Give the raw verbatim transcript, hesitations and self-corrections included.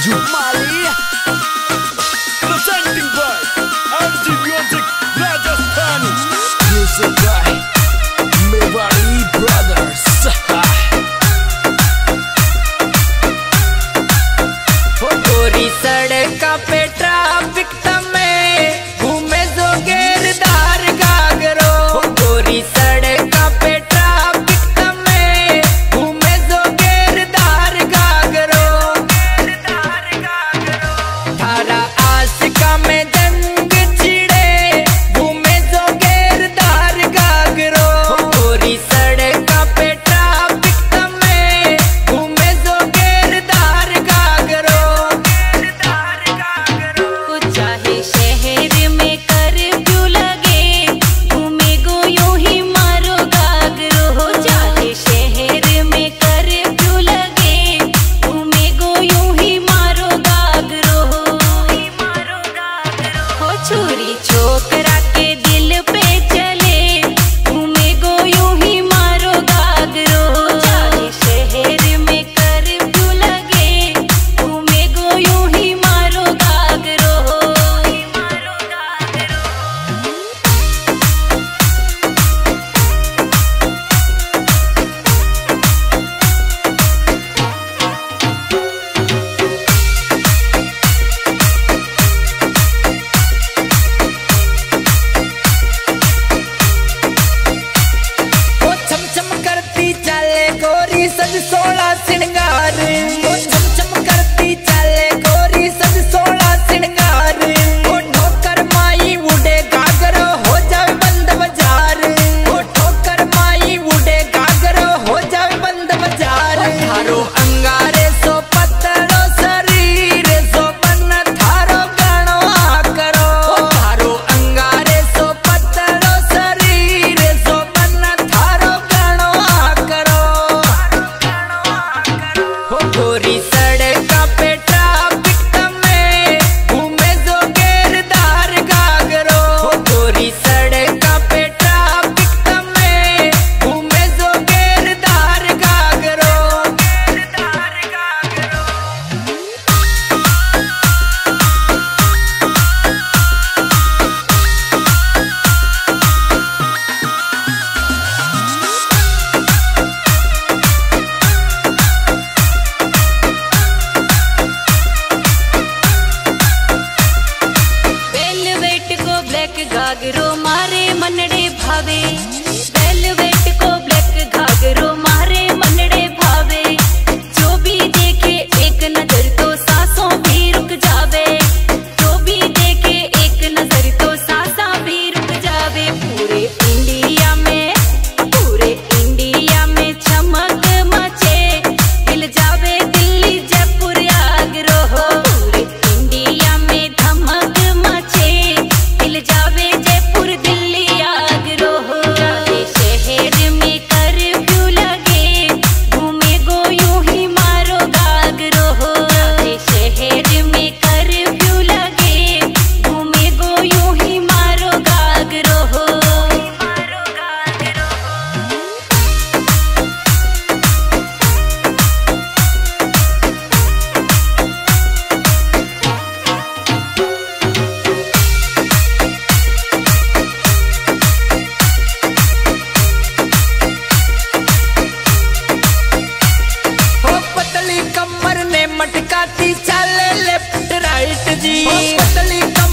Raju Mali, presenting by M G Music Rajasthani, music by Mewari Brothers. गोरी सड़क पे traffic में घूमे जो गेरदार गागरो। गोरी सड़क पे ट्रैफिक में घूमे जो गेरदार गागरो। थारा आशिका में जंग छिड़े घूमे जो गेरदार गागरो। गोरी सड़क पे ट्रैफिक में घूमे जो गेरदार गागरो। चाहे शहर में कर्फ्यू लगे घूमे गो यूं ही मारो गागरो। चाहे शहर में कर्फ्यू लगे घूमे गो यूं ही मारो गागरो। हो छोरी छोकरा के दिल पे चले घूमे गो यूं ही मारो गागरो। चाहे शहर में कर्फ्यू लगे घूमे गो यूं ही मारो गागरो। वो छम छम करती चले गोरी सज सोलह श्रृंगार। वो छम छम करती चले गोरी सज सोलह श्रृंगार। वो ठोकर माई उड़े गागरो हो जावे बंद बाजार। वो ठोकर माई उड़े गागरो हो जावे बंद बाजार। थारो अंगारे सो पतलो शरीर सो बन थारो गणो आ करो। थारो अंगारे सो पतलो शरीर सो बन थारो गणो आ करो। हो गोरी सड़क पे ट्रैफिक में घूमे जो गेरदार गागरो। हो गोरी सड़क पे ट्रैफिक में घूमे जो गेरदार गागरो। वेलवेट को ब्लैक घाघरो मारे मनड़े भावे। वेलवेट को ब्लैक घाघरो मारे मनड़े भावे। जो भी देखे एक नजर तो सांसों भी रुक जावे। जो भी देखे एक नजर तो सांसा भी रुक जावे। पूरे इंडिया में पूरे इंडिया में चमक मचे हिल जावे दिल्ली जयपुर आगरा। पूरे इंडिया में धमक मचे हिल जावे जयपुर दिल्ली आगरा। चाहे शहर में कर्फ्यू लगे घूमे गो यूं ही मारो गागरो। चाहे शहर में कर्फ्यू लगे घूमे गो यूं ही मारो गागरो। हो पतली कमर ने मटकाती चाले लेफ्ट राइट जी। हो पतली